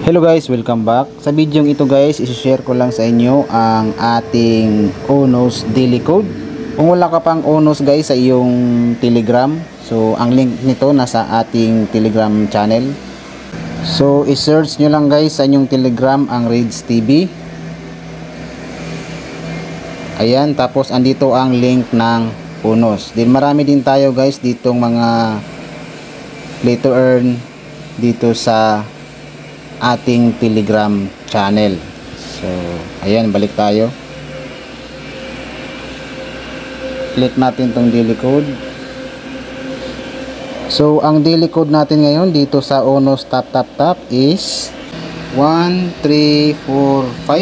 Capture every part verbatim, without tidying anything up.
Hello guys, welcome back. Sa video ito guys, i-share ko lang sa inyo ang ating Onos daily code. Kung wala ka pang Onos guys sa iyong Telegram, so ang link nito nasa ating Telegram channel. So i-search nyo lang guys sa inyong Telegram ang Reds T V. Ayan, tapos andito ang link ng Onos. Din marami din tayo guys ditong mga play to earn dito sa ating Telegram channel. So ayan, balik tayo, click natin tong daily code. So ang daily code natin ngayon dito sa Onos tap tap tap is one three four five.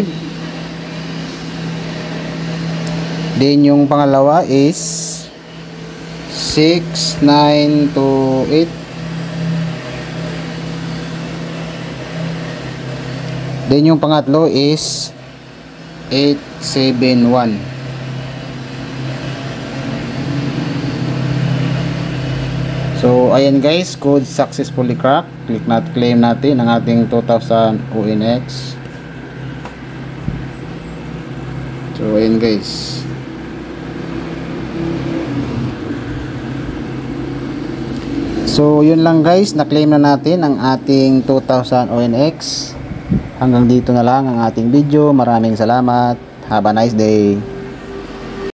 Then yung pangalawa is six nine two eight. Then yung pangatlo is eight seven one. So ayan guys, code successfully cracked. Click natin, claim natin ang ating two thousand O N X. So ayan guys. So yun lang guys, na-claim na natin ang ating two thousand O N X. Hanggang dito na lang ang ating video. Maraming salamat. Have a nice day.